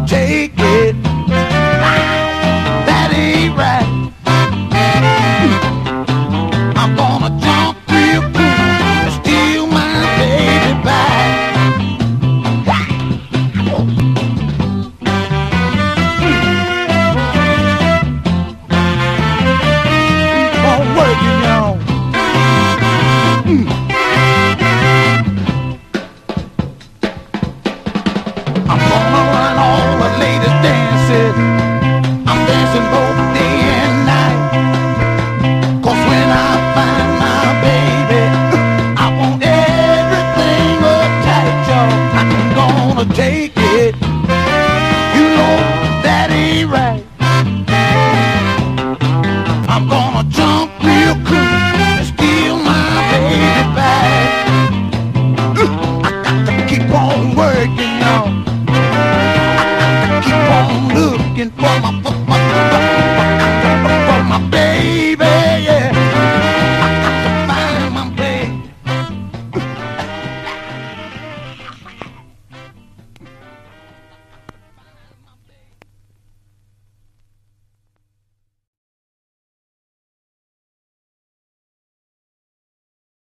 take it. That ain't right. I'm gonna jump real cool and steal my baby back. Keep on working, y'all. I'm gonna run all the latest dances. I'm dancing both